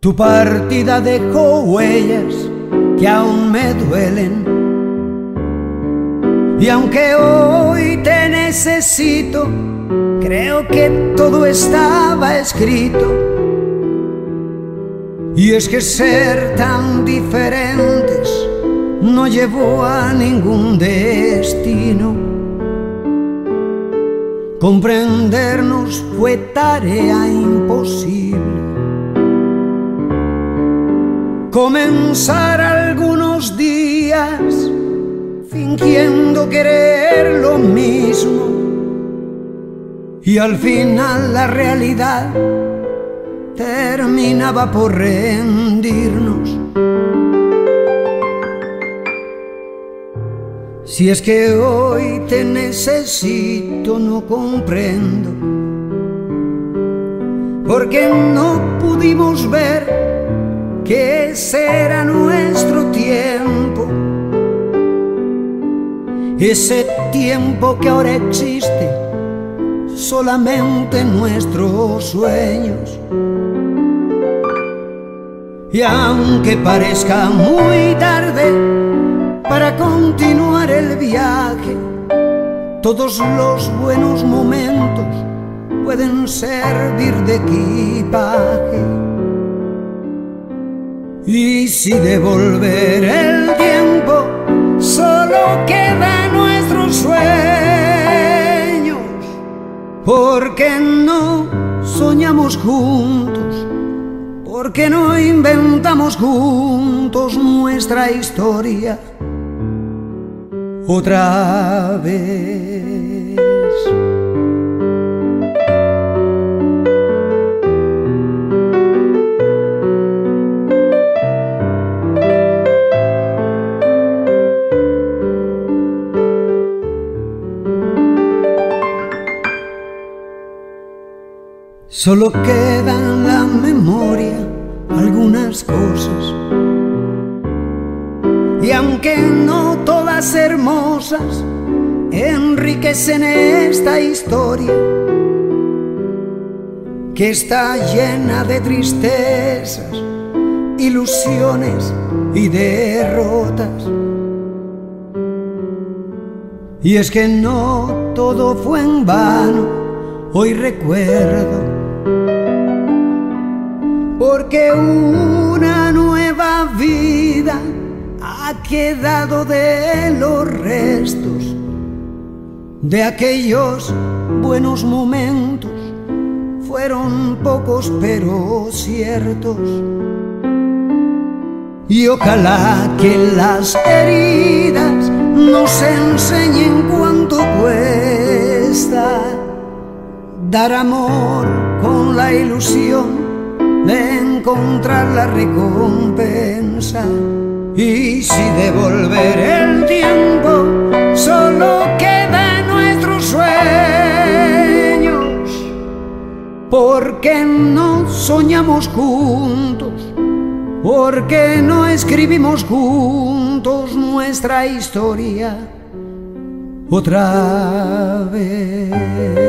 Tu partida dejó huellas que aún me duelen, y aunque hoy te necesito, creo que todo estaba escrito. Y es que ser tan diferentes no llevó a ningún destino. Comprendernos fue tarea imposible. Comenzar algunos días fingiendo querer lo mismo, y al final la realidad terminaba por rendirnos. Si es que hoy te necesito, no comprendo por qué no pudimos ver que ese era nuestro tiempo, ese tiempo que ahora existe solamente en nuestros sueños. Y aunque parezca muy tarde para continuar el viaje, todos los buenos momentos pueden servir de equipaje. Y si devolver el tiempo solo queda nuestros sueños, ¿por qué no soñamos juntos? ¿Por qué no inventamos juntos nuestra historia otra vez? Solo quedan en la memoria algunas cosas, y aunque no todas hermosas, enriquecen esta historia que está llena de tristezas, ilusiones y derrotas. Y es que no todo fue en vano, hoy recuerdo, porque una nueva vida ha quedado de los restos de aquellos buenos momentos. Fueron pocos pero ciertos, y ojalá que las heridas nos enseñen cuánto cuesta dar amor con la ilusión de encontrar la recompensa. Y si devolver el tiempo solo queda en nuestros sueños, ¿por qué no soñamos juntos? ¿Por qué no escribimos juntos nuestra historia otra vez?